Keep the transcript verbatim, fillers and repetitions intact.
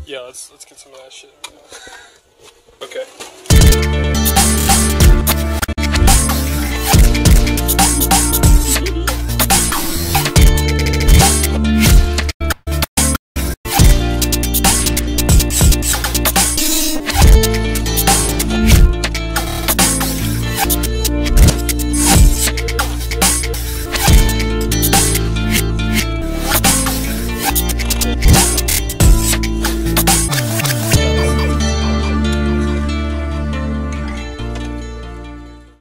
Yeah, let's let's get some of that shit. Okay.